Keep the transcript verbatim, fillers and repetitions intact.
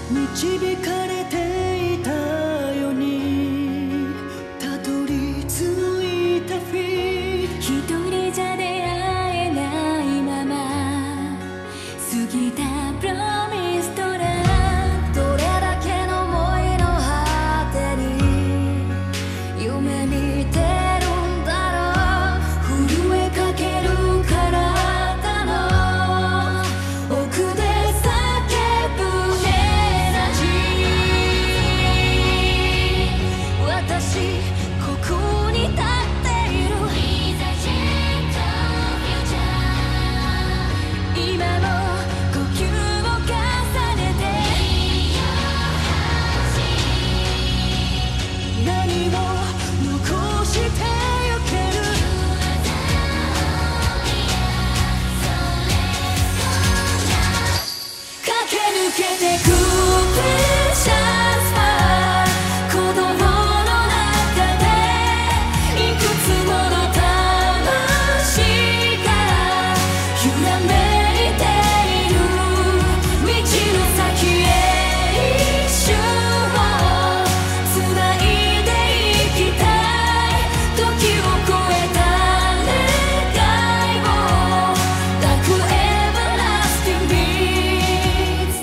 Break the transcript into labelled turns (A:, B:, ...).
A: 導かれていたようにたどり着いたフィー
B: 一人じゃ出会えないまま過ぎたプロミストランどれだけの想いの果てに夢見てるんだろう震えかける体の奥で叫ぶエナジー私ここに立っている今も呼吸を重ねて
A: 何を残してゆける
B: 駆け抜けてくプレシャスパー鼓動の中でいくつもの魂が揺らめいている道の先へ一瞬をつないでいきたい時を超えた願いを抱く Everlasting Beats